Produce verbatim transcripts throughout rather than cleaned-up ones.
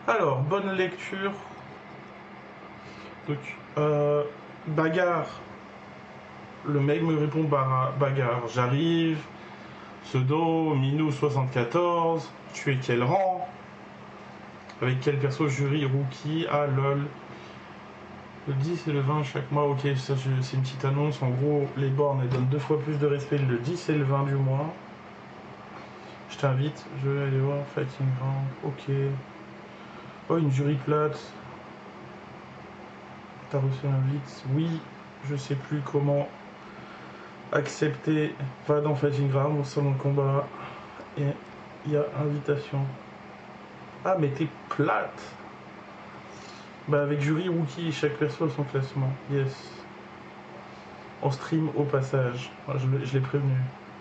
Alors, bonne lecture. Donc, euh, bagarre. Le mec me répond bah, bagarre. J'arrive. Pseudo, Minou soixante-quatorze. Tu es quel rang? Avec quel perso? Jury, rookie. Ah lol. Le dix et le vingt chaque mois. Ok, ça c'est une petite annonce. En gros, les bornes elles donnent deux fois plus de respect le dix et le vingt du mois. Je t'invite. Je vais aller voir Fighting Ground. Ok. Oh, une jury plate. T'as reçu un invite? Oui. Je sais plus comment accepter. Va dans Fighting Ground, au salon de combat. Et il y a invitation. Ah, mais t'es plate. Bah, avec jury, rookie, chaque perso a son classement. Yes. En stream au passage. Je, je l'ai prévenu.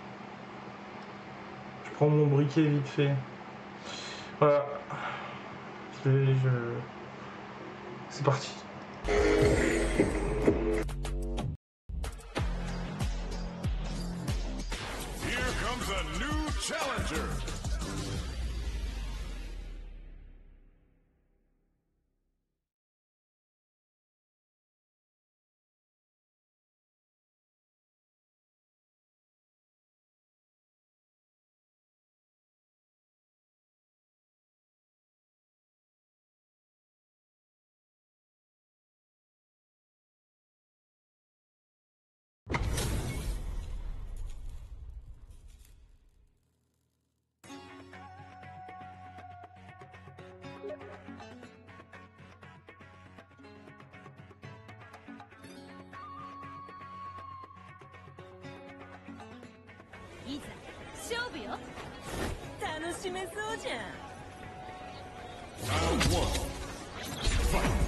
Je prends mon briquet vite fait. Voilà. Je, je... C'est parti. Here comes a new challenger. Round one. Fight.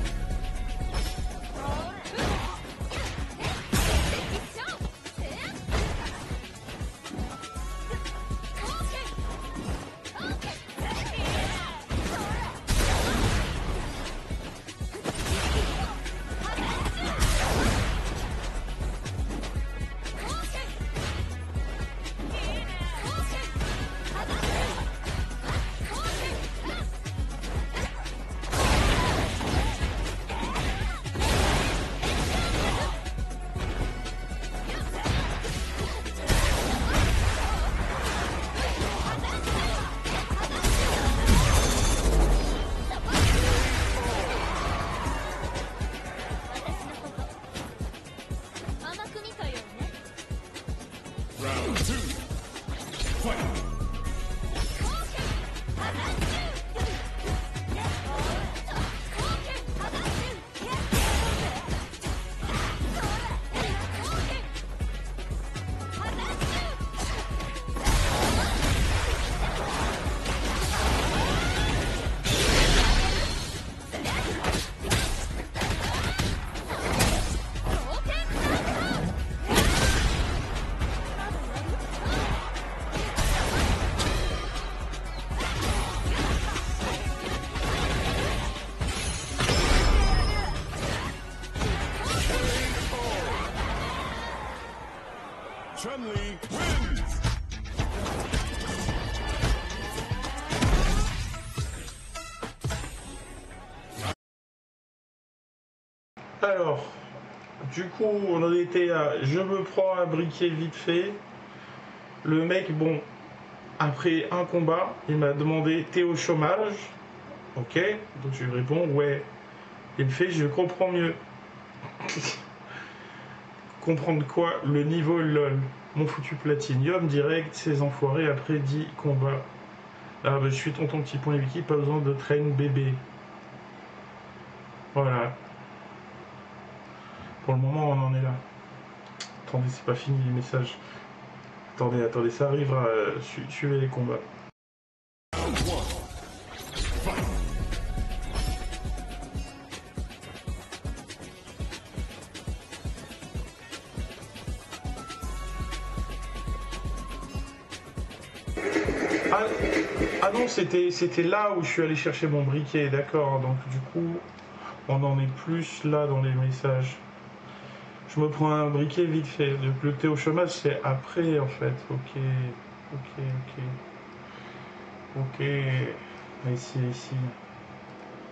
Round two. Fight. Chun-Li wins! Alors, du coup, on en était à je me prends un briquet vite fait. Le mec, bon, après un combat, il m'a demandé t'es au chômage? Ok, donc je lui réponds ouais. Il fait je comprends mieux. Comprendre quoi? Le niveau lol. Mon foutu platinium direct, ces enfoirés après dix combats. Ah bah je suis tonton petit point Wiki, pas besoin de train bébé. Voilà. Pour le moment on en est là. Attendez, c'est pas fini les messages. Attendez, attendez, ça arrivera. Euh, su suivez les combats. Ah, ah non, c'était c'était là où je suis allé chercher mon briquet, d'accord. Donc du coup, on en est plus là dans les messages. Je me prends un briquet vite fait. Le thé au chômage, c'est après en fait. Ok, ok, ok. Ok. Ici, ici.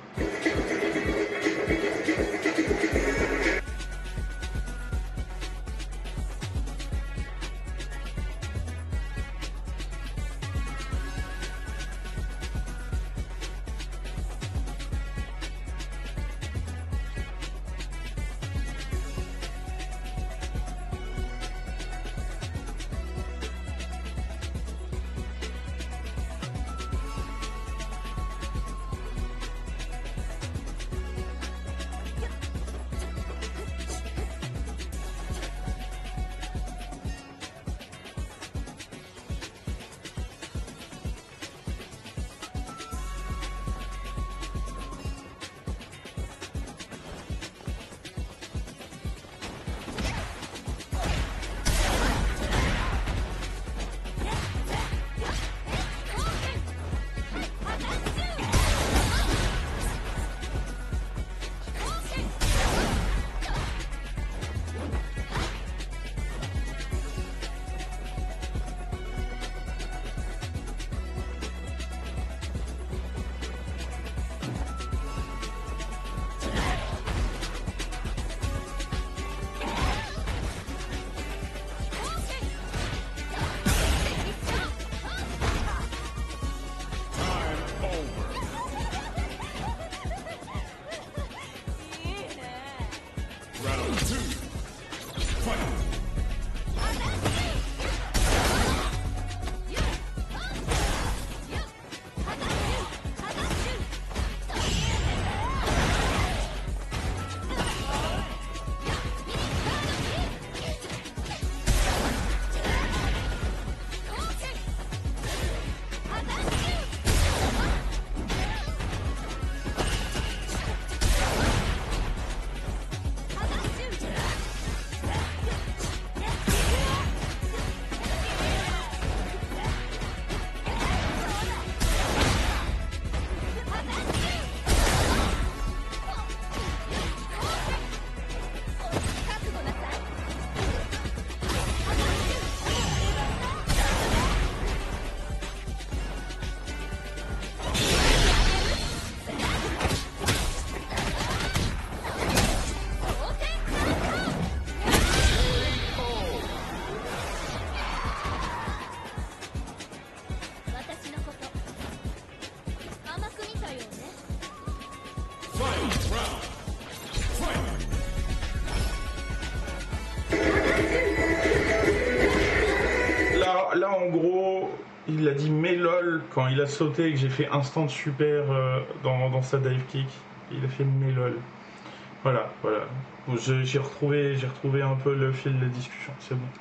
Là, en gros, il a dit mais lol quand il a sauté et que j'ai fait instant super euh, dans, dans sa dive kick. Il a fait mais lol. Voilà, voilà. J'ai retrouvé, j'ai retrouvé un peu le fil de la discussion, c'est bon.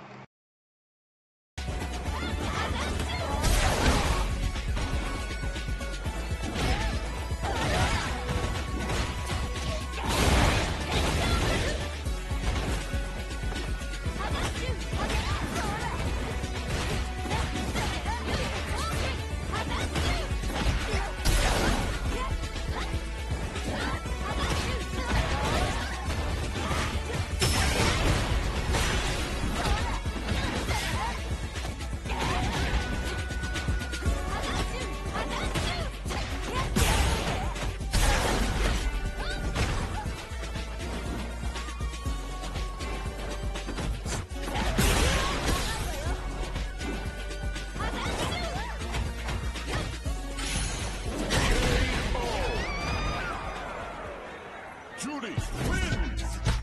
Judy wins!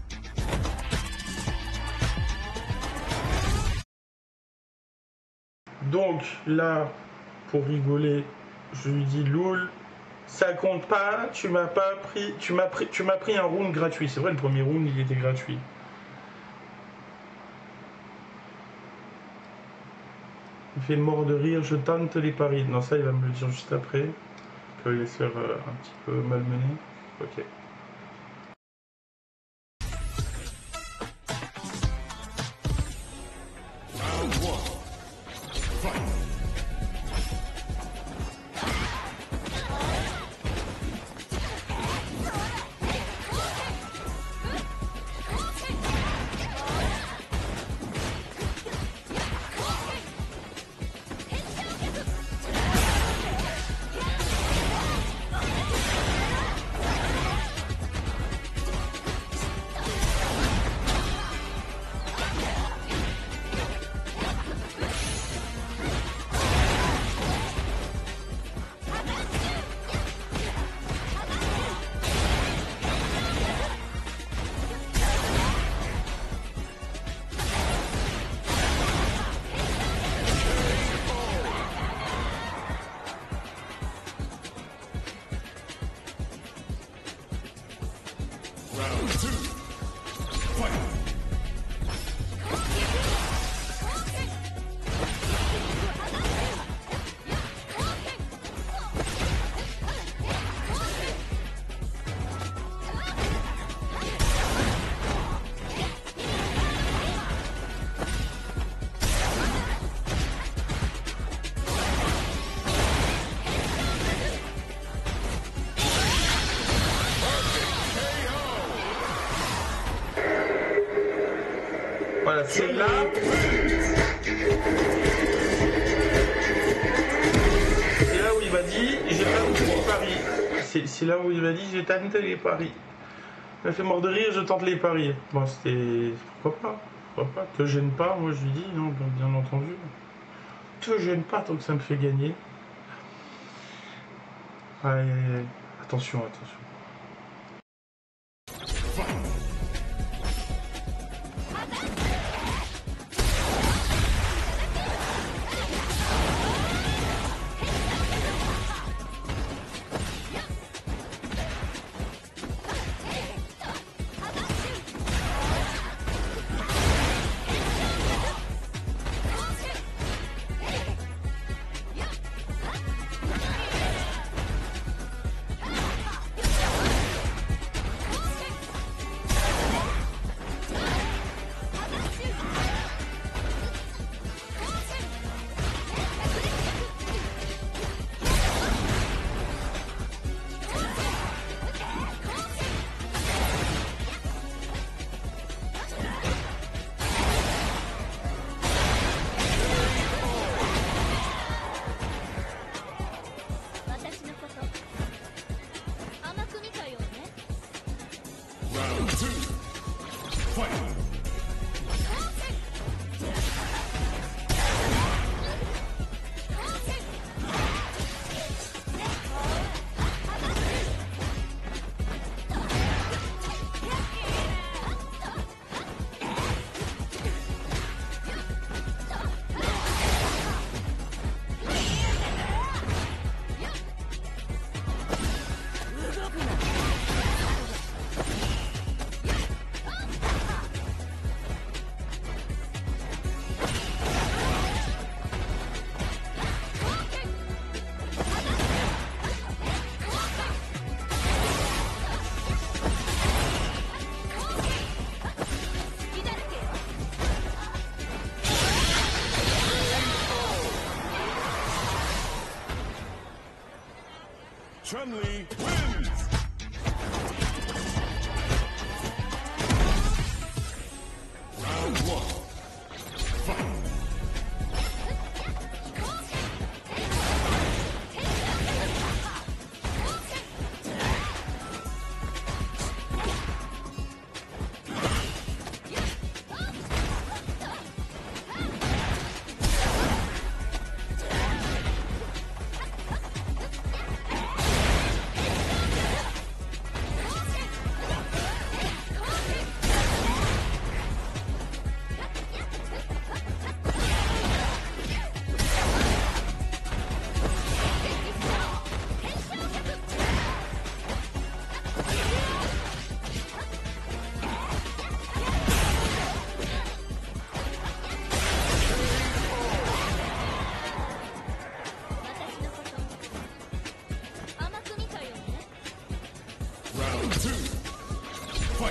Donc là, pour rigoler, je lui dis Loul, ça compte pas, tu m'as pas pris, tu m'as pris, tu m'as pris un round gratuit. C'est vrai, le premier round il était gratuit. Il fait mort de rire, je tente les paris. Non, ça il va me le dire juste après. Je peux les faire euh, un petit peu malmener. Ok. Round two. Fight. voilà, c'est là. C'est là où il m'a dit j'ai tenté les paris. C'est, c'est là où il m'a dit j'ai tenté les paris. Il m'a fait mort de rire, je tente les paris. Bon, c'était. Pourquoi pas Pourquoi pas Te gêne pas, moi je lui dis, non, bien entendu. Te gêne pas tant que ça me fait gagner. Aïe aïe aïe. Attention, attention. Round two. Fight. Chun-Li wins! Round one. Fight! Round two. Fight!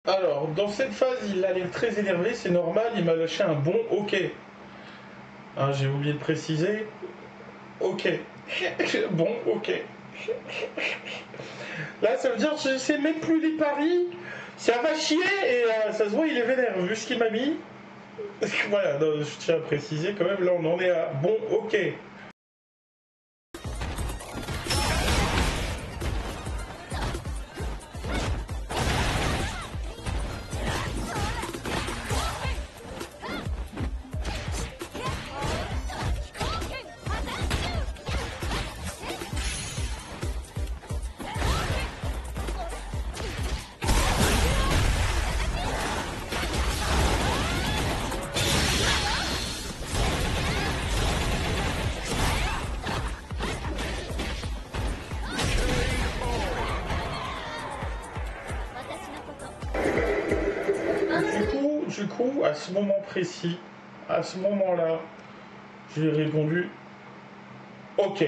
Alors, dans cette phase, il a l'air très énervé, c'est normal, il m'a lâché un bon ok. Ah, j'ai oublié de préciser. Ok. Bon, ok. Là, ça veut dire que je sais même plus les paris. Ça va chier et euh, ça se voit, il est vénère. Vu ce qu'il m'a mis. Voilà, non, je tiens à préciser quand même, là on en est à bon ok. Du coup, à ce moment précis, à ce moment-là, je lui ai répondu ok.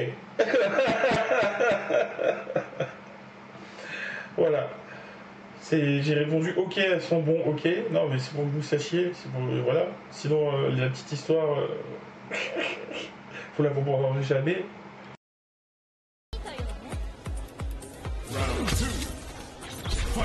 Voilà. J'ai répondu ok à son bon ok. Non, mais c'est pour que vous sachiez. Pour, voilà. Sinon, euh, la petite histoire, euh, vous la comprendrez jamais. Round two. Fight.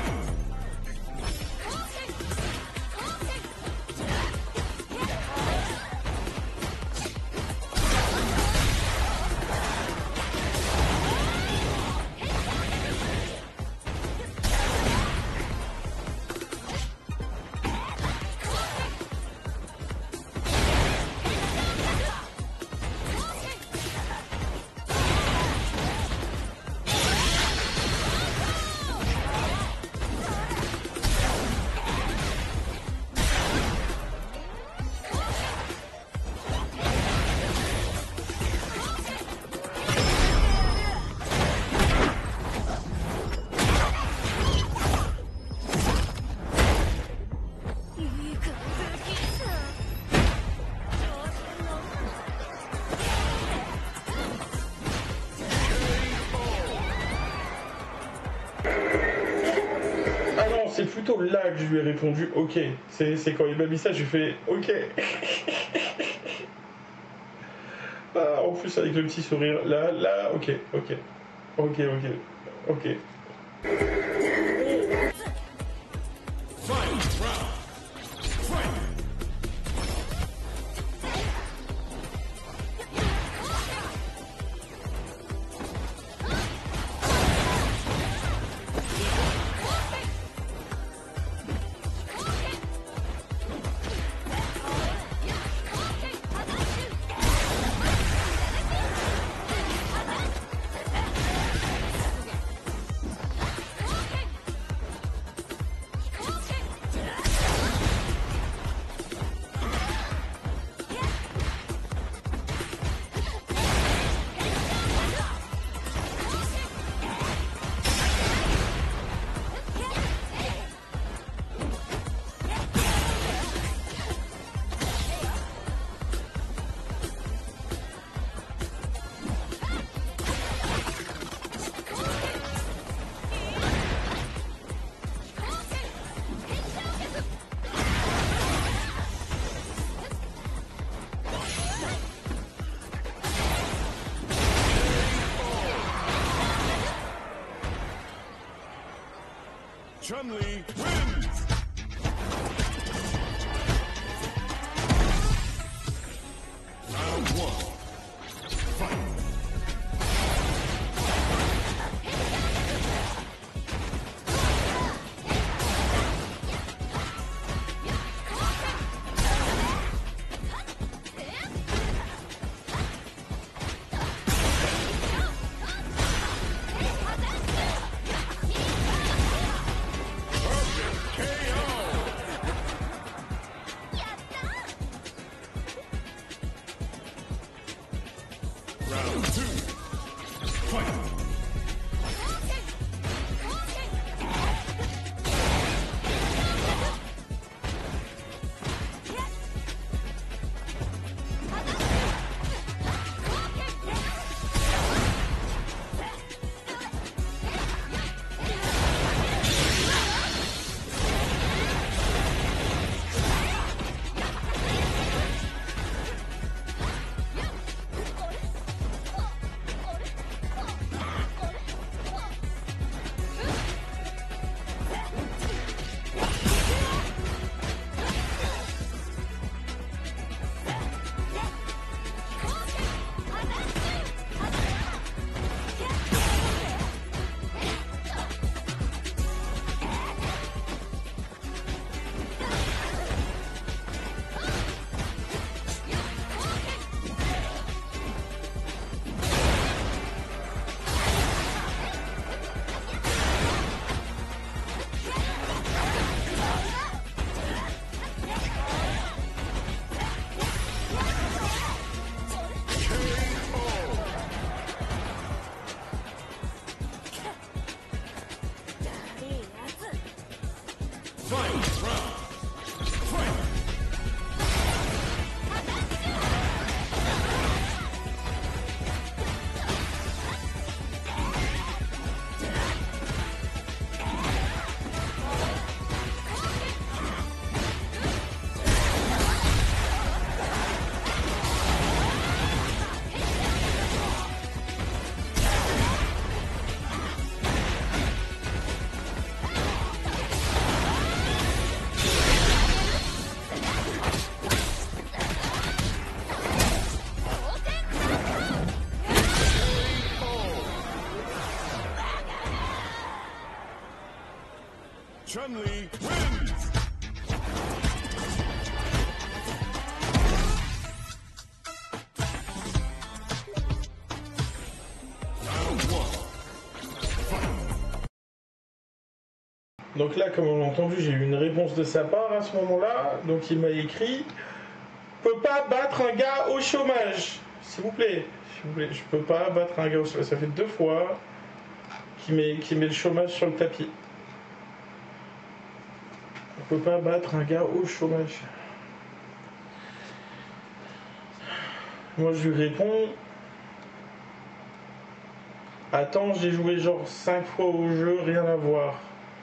C'est plutôt là que je lui ai répondu ok. C'est quand il m'a mis ça, j'ai fait ok. Ah, en plus avec le petit sourire. Là, là, ok, ok. Ok, ok, ok. Fight round. Fight. Chun-Li wins! Round one. Fight! Round two. Fight! Chun-Li wins! Donc là, comme on l'a entendu, j'ai eu une réponse de sa part à ce moment-là. Donc il m'a écrit « Peut pas battre un gars au chômage, s'il vous plaît. S'il vous plaît, je peux pas battre un gars au chômage. » Ça fait deux fois qu'il met, qu'il met le chômage sur le tapis. On peut pas battre un gars au chômage. Moi, je lui réponds « Attends, j'ai joué genre cinq fois au jeu, rien à voir. »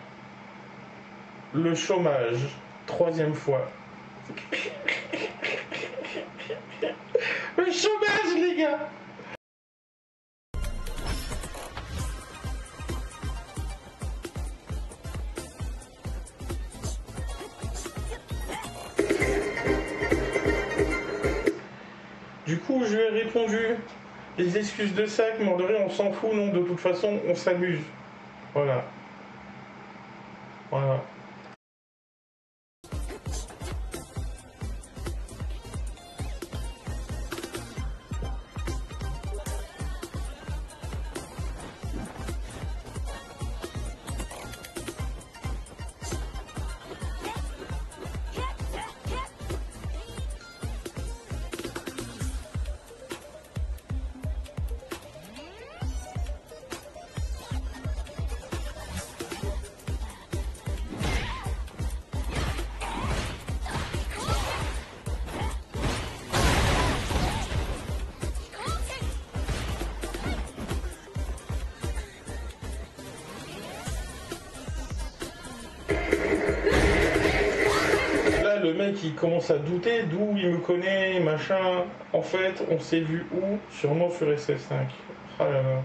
Le chômage, troisième fois. Le chômage, les gars! Du coup, je lui ai répondu les excuses de sac, mort de rire, on s'en fout, non, de toute façon, on s'amuse. Voilà. Voilà. Le mec il commence à douter d'où il me connaît, machin. En fait, on s'est vu où? Sûrement sur S F cinq. Ah là là.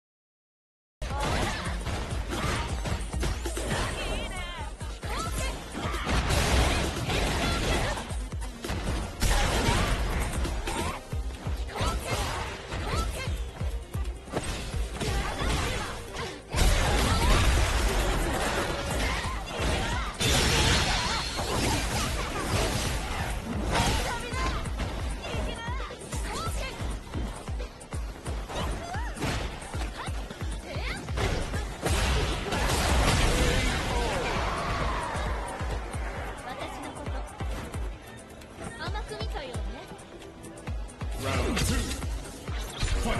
Round two. Fight!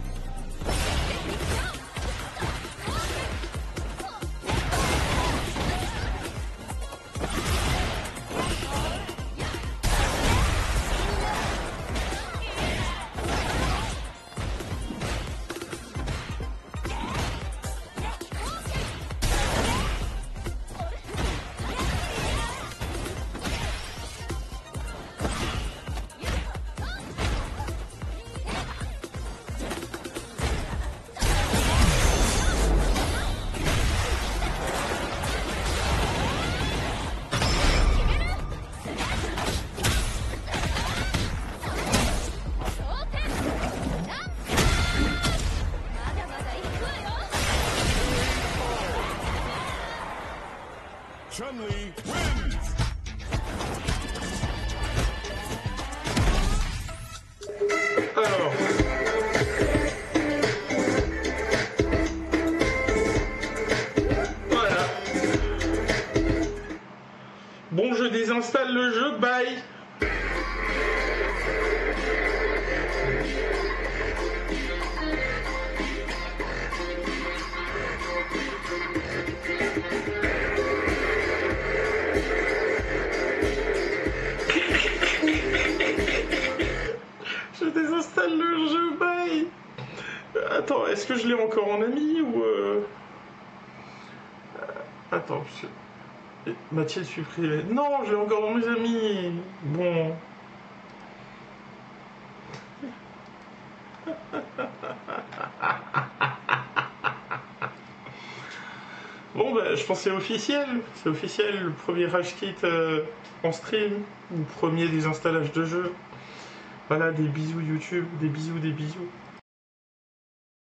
Chun-Li wins! Alors. Voilà. Bon, je désinstalle le jeu, bye. Je désinstalle le jeu, bye. Attends, est-ce que je l'ai encore en ami ou... Euh... Attends, je... Mathilde supprimé. Non, je l'ai encore dans mes amis. Bon. Bon, bah, je pense que c'est officiel. C'est officiel, le premier rage kit euh, en stream. Ou premier désinstallage de jeu. Voilà, des bisous YouTube, des bisous, des bisous.